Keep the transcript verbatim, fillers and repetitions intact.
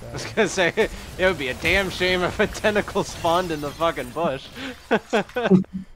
I was gonna say, it would be a damn shame if a tentacle spawned in the fucking bush.